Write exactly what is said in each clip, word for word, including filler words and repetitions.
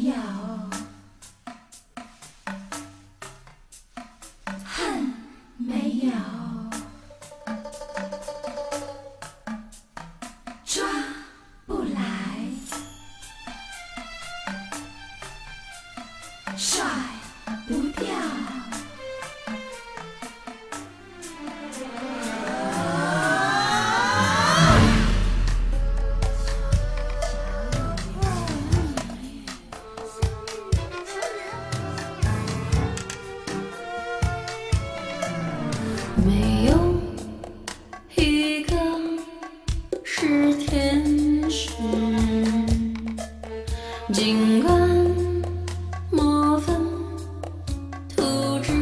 有，恨没有，抓不来，甩不掉。 没有一个是天使，尽管莫分吐枝，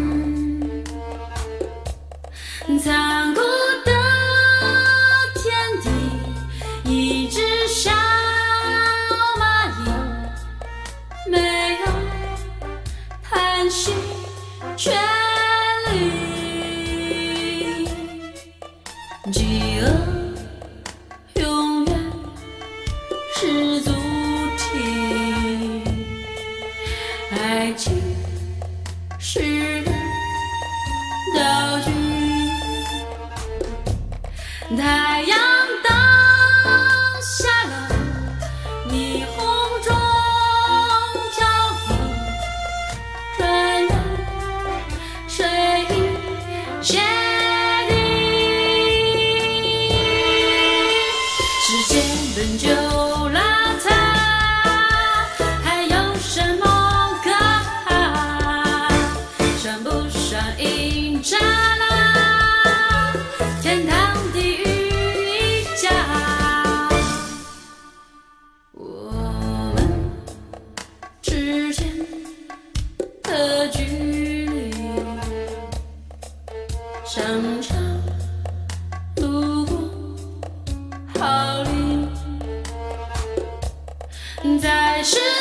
残酷的天地，一只小蚂蚁，没有叹息权利。 饥饿永远是主题，爱情是个道具。太阳当下了，霓虹中飘逸，转眼水一线。 世界本就邋遢，还有什么可怕？算不上赢家啦，天堂地狱一家。我们之间的距离，相差路过。 毫厘，在世。